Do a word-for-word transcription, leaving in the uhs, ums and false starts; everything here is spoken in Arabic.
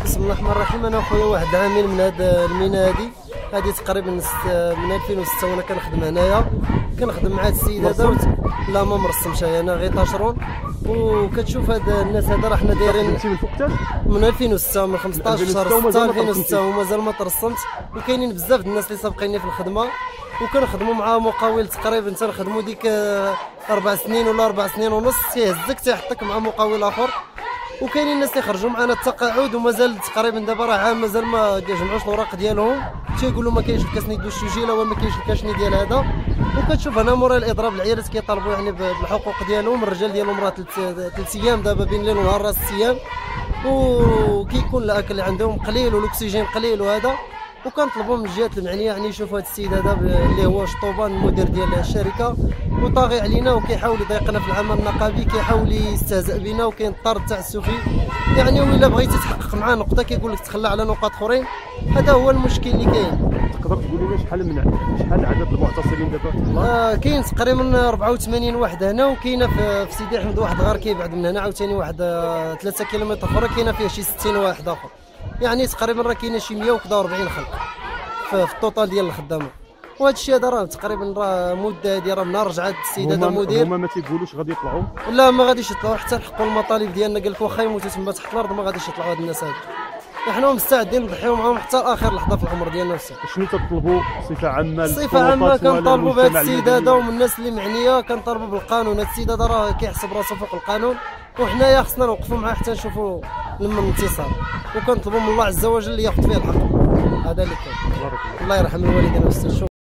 بسم الله الرحمن الرحيم. انا خويا واحد عامل من هذا المينا هذه هذه تقريبا من ألفين وستة وانا كنخدم هنايا، كنخدم مع هاد السيد هذا. لا ما مرسمش، انا غير طاشرون. وكتشوف هاد الناس هذا راه حنا دايرين من فوق حتى من ألفين وستة، من خمسطاش شهر ستة ألفين وستة ومازال ما ترسمت. وكاينين بزاف د الناس اللي سابقيني في الخدمه وكنخدموا مع مقاول تقريبا تنخدموا ديك اربع سنين ولا اربع سنين ونص، تيهزك تيحطك مع مقاول اخر. وكاينين الناس اللي خرجوا معنا التقاعد ومازال تقريبا دابا راه عام مازال ما جمعوش الاوراق ديالهم، تيقولوا ما كاينش الكاسني ديال الشجيله وما كاينش الكاشني ديال هذا. وكتشوف هنا مورا الاضراب العيالات كيطالبوا يعني بالحقوق ديالهم. الرجال ديالهم راه ثلاث ايام دابا بين الليل ونهار راه ست ايام، وكيكون الاكل عندهم قليل والاكسجين قليل وهذا. وكنطلبوا من الجهات المعنيه يعني يشوفوا هذا السيد هذا اللي هو شطوبان المدير ديال الشركه وطاغي علينا وكيحاول يضايقنا في العمل النقابي، كيحاول يستهزئ بنا وكاين الطرد التعسفي يعني. وإلا بغيتي تحقق معاه نقطه كيقول لك تخلى على نقاط اخرين. هذا هو المشكل اللي كاين. تقدر تقول لنا شحال من شحال عدد المعتصمين دابا؟ آه كاين تقريبا أربعة وثمانين واحد هنا، وكاينه في, في سيدي احمد واحد غير كيبعد من هنا عاوتاني واحد ثلاثة كيلومتر اخرى كاينه فيها شي ستين واحد اخر، يعني تقريبا راه كاينه شي مية وأربعين خلق في الطوطال ديال الخدامه. وهذا الشيء هذا راه تقريبا راه مده هذه راه من نهار رجعت السيد هذا المدير. هما ما تيقولوش غادي يطلعوا؟ لا ما غاديش يطلعوا حتى نحققوا المطالب ديالنا. قال لك واخا يموتوا تما تحت الارض ما غاديش يطلعوا هاد الناس هادو. احنا مستعدين نضحيو معاهم حتى اخر لحظه في العمر ديالنا. شنو تطلبوا بصفه عامه؟ بصفه عامه كنطالبوا بهذا السيد هذا ومن الناس اللي معنيه، كنطالبوا بالقانون. هذا السيد هذا راه كيحسب راسو فوق القانون، وحنايا خصنا نوقفوا معاه حتى نشوفوا لما الانتصار. وكنطلبوا من الله عز وجل اللي ياخذ فيه الحق. هذا اللي كاين. الله يرحم الوالدين والستر.